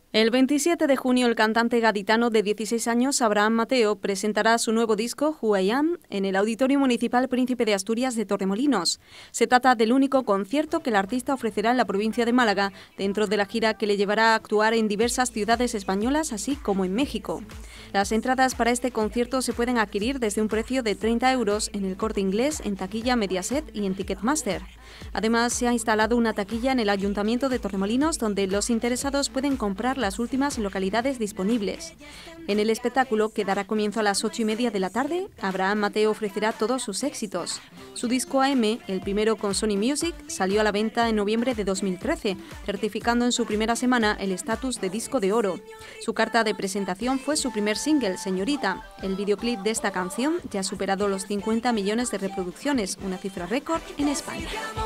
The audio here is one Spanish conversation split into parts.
El 27 de junio, el cantante gaditano de 16 años, Abraham Mateo, presentará su nuevo disco, Who I Am, en el Auditorio Municipal Príncipe de Asturias de Torremolinos. Se trata del único concierto que el artista ofrecerá en la provincia de Málaga, dentro de la gira que le llevará a actuar en diversas ciudades españolas, así como en México. Las entradas para este concierto se pueden adquirir desde un precio de 30 euros en el Corte Inglés, en Taquilla Mediaset y en Ticketmaster. Además, se ha instalado una taquilla en el Ayuntamiento de Torremolinos donde los interesados pueden comprar las últimas localidades disponibles. En el espectáculo, que dará comienzo a las 8:30 de la tarde, Abraham Mateo ofrecerá todos sus éxitos. Su disco AM, el primero con Sony Music, salió a la venta en noviembre de 2013, certificando en su primera semana el estatus de disco de oro. Su carta de presentación fue su primer single, Señorita. El videoclip de esta canción ya ha superado los 50 millones de reproducciones, una cifra récord en España.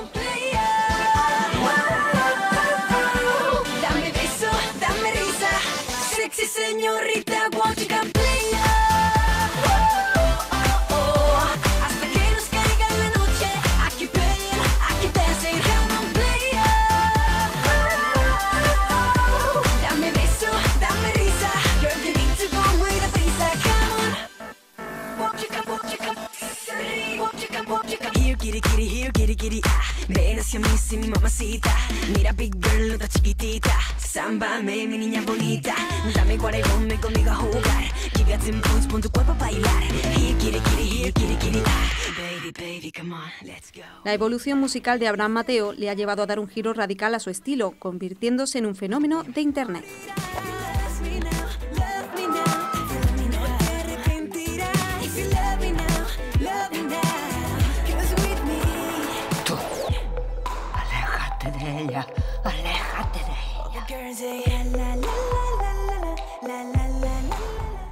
Dame beso, dame risa, sexy señorita, won't you come play? Hasta que nos caiga la noche, aquí playing, aquí dancing, come on play. Dame beso, dame risa, girl you need to go muy deprisa, come on. Won't you come, won't you come, won't you come, won't you come. Here kitty kitty, here kitty kitty, ven hacia mí, sí, mi mamacita. Mira, big girl, no está chiquitita. Sámbame, mi niña bonita. Dame guarelón, conmigo a jugar. Give you 10 points, pon tu cuerpo a bailar. Here, kitty, kitty, here, kitty, kitty. Baby, baby, come on, let's go. La evolución musical de Abraham Mateo le ha llevado a dar un giro radical a su estilo, convirtiéndose en un fenómeno de Internet. Aléjate de ella, aléjate de ella. Girls say la la la la la la la la la la.